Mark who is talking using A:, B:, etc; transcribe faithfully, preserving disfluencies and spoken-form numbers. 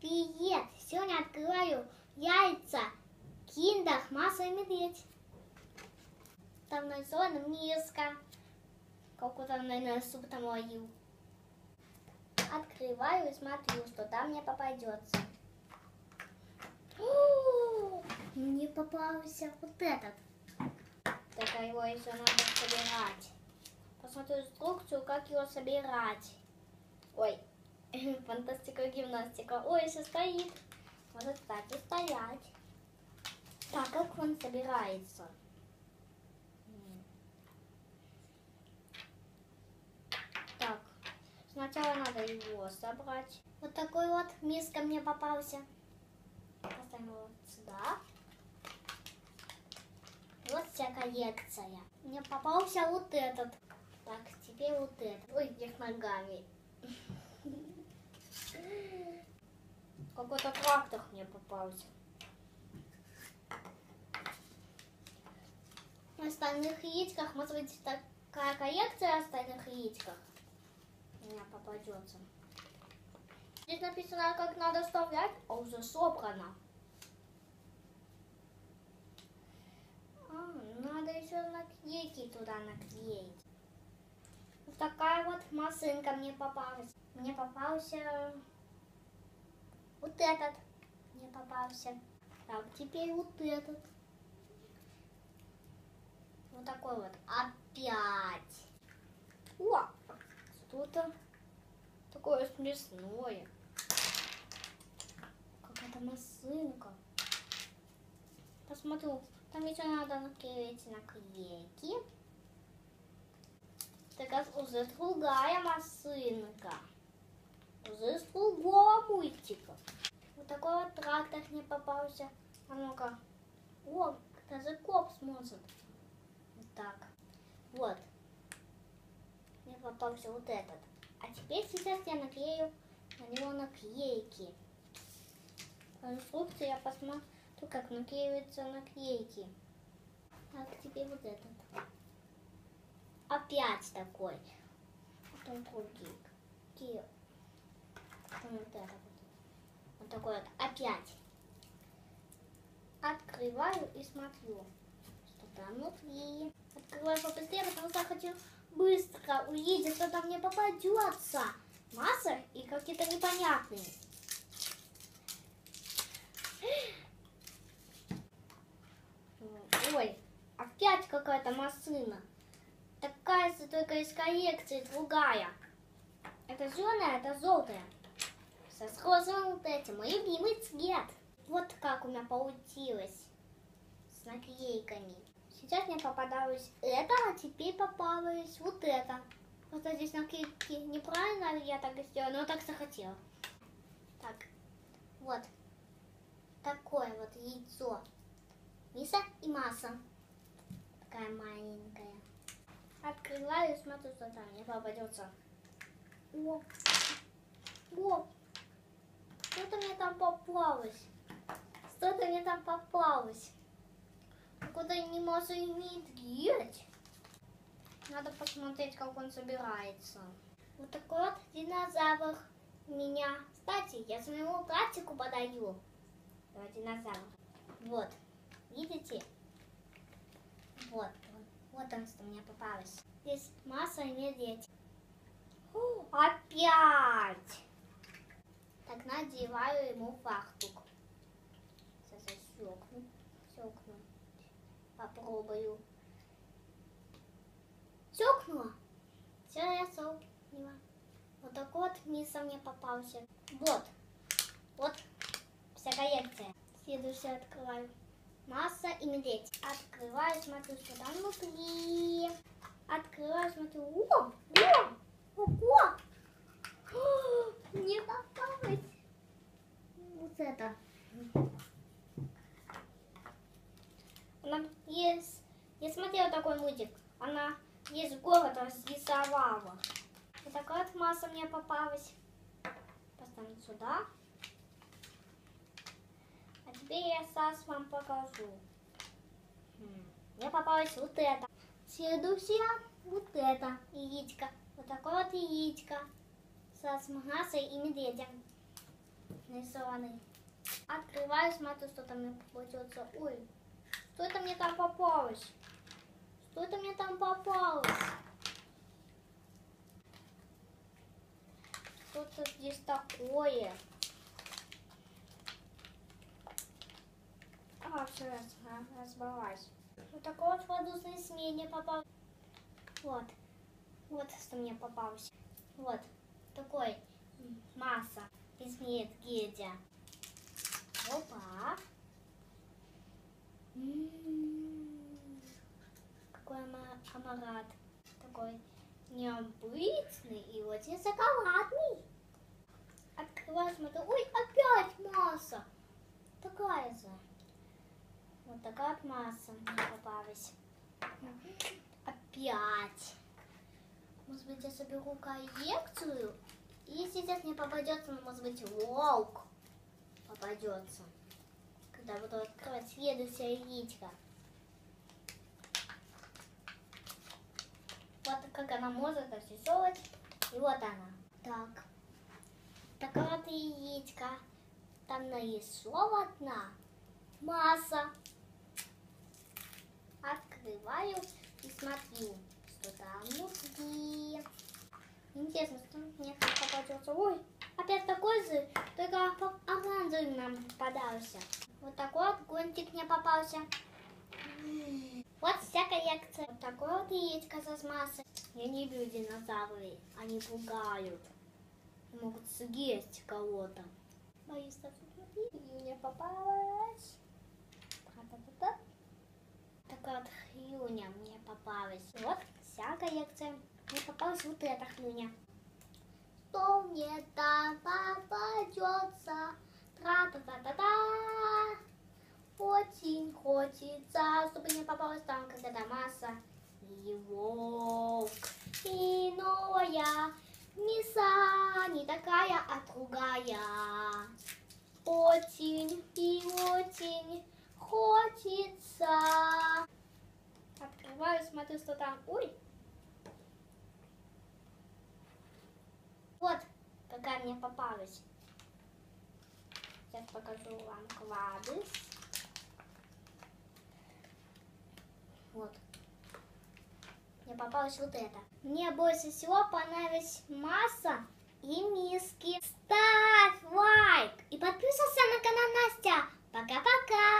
A: Привет! Сегодня открываю яйца Киндер, Маша и Медведь. Там нарисована миска. Какой-то, наверное, суп там ловил. Открываю и смотрю, что там мне попадется. О, мне попался вот этот. Так его еще надо собирать. Посмотрю инструкцию, как его собирать. Ой, фантастика, гимнастика. Ой, еще стоит. Может, кстати, стоять. Так, как он собирается? Так, сначала надо его собрать. Вот такой вот миска мне попался. Поставим его вот сюда. Вот вся коллекция. Мне попался вот этот. Так, теперь вот этот. Ой, вверх ногами. Какой-то трактор мне попался. На остальных яичках, может быть, такая коллекция остальных яичках у меня попадется. Здесь написано, как надо вставлять, а уже собрано. А, надо еще наклейки туда наклеить. Вот такая вот машинка мне попалась. Мне попался вот этот. Мне попался. Так, теперь вот этот. Вот такой вот. Опять. О, что-то такое смешное. Какая-то машинка. Посмотрю. Там еще надо наклеить наклейки. Так, уже другая машинка. Уже с другого мультика. Вот такой вот трактор мне попался. А ну-ка. О, даже коп сможет. Вот так. Вот. Мне попался вот этот. А теперь сейчас я наклею на него наклейки. По инструкции я посмотрю, как наклеиваются наклейки. Так, теперь вот этот. Опять такой. Потом другие. Потом вот этот. Вот такой вот. Опять. Открываю и смотрю, что там внутри. Открываю побыстрее, потому что я хочу быстро увидеть, что там мне попадется. Масса и какие-то непонятные. Ой, опять какая-то машина. Такая же, только из коллекции, другая. Это зеленая, это желтая. Со розовым вот этим. Мой любимый цвет. Вот как у меня получилось с наклейками. Сейчас мне попадалось это, а теперь попалось вот это. Просто здесь наклейки неправильно, я так и сделала, но так захотела. Так, вот. Такое вот яйцо. Миса и Маша. Такая маленькая. Открываю и смотрю, что там мне попадется. О, о, что-то мне там попалось. Что-то мне там попалось. Куда не может медведь. Надо посмотреть, как он собирается. Вот такой вот динозавр у меня. Кстати, я своему братику подаю. Вот динозавр. Вот. Видите? Вот он. Вот он, что мне попалось. Здесь Маша и Медведь. О, опять! Так, надеваю ему фартук. Сейчас я щелкну. Щелкну. Попробую. Щелкнула. Все, я щелкнула. Вот такой вот Миса мне попался. Вот. Вот вся коллекция. Следующую открываю. Маша и Медведь. Открываю, смотрю, что там внутри. Открываю, смотрю. О! О! Ого! О, мне попалось. Вот это. Она есть. Я смотрела такой мультик. Она есть город разрисовала. Вот такая вот масса мне попалась. Поставим сюда. А теперь я сейчас вам покажу. Мне попалось вот это. Следующее вот это яичко. Вот такое вот яичко. Со Машей и Медведем. нарисованный. Открываю, смотрю, что там мне попадется. Ой, что это мне там попалось? Что это мне там попалось? Что-то здесь такое. А, все, раз, разбралась. Вот такой вот воздушный змей мне попал. Вот. Вот что мне попалось. Вот. Такой масса из медведя. Опа. М-м-м. Какой амарат. Такой необычный и очень шоколадный. Открываю, смотрю. Ой, опять масса. Такая же. Вот такая вот масса мне попалась. Опять. Может быть, я соберу коллекцию? И сейчас мне попадется, ну, может быть, волк попадется. Когда буду открывать следующее яичко. Вот как она может освещать. И вот она. Так. Такая вот яичко. Там нарисована масса. Открываю и смотрю, что там внутри. Интересно, что мне там попадется. Ой, опять такой же, только оранжевый нам попадался. Вот такой вот гонтик мне попался. Вот вся коллекция. Вот такой вот яичко с массой. Я не люблю динозавры, они пугают. Могут съесть кого-то. Боюсь, что тут мне попалась. Та-та-та-та. Такая вот хрюня мне попалась. Вот вся коллекция. Мне попалась вот эта хрюня. Что мне там попадется? Тра-та-та-та-та. Очень хочется, чтобы мне попалась там какая-то масса. И волк, и новая миса, не такая, а другая. Очень и очень хочется. Открываю, смотрю, что там. Ой. Вот какая мне попалась. Сейчас покажу вам кладыс. Вот. Мне попалась вот это. Мне больше всего понравилась масса и миски. Ставь лайк и подписывайся на канал Настя. Пока-пока.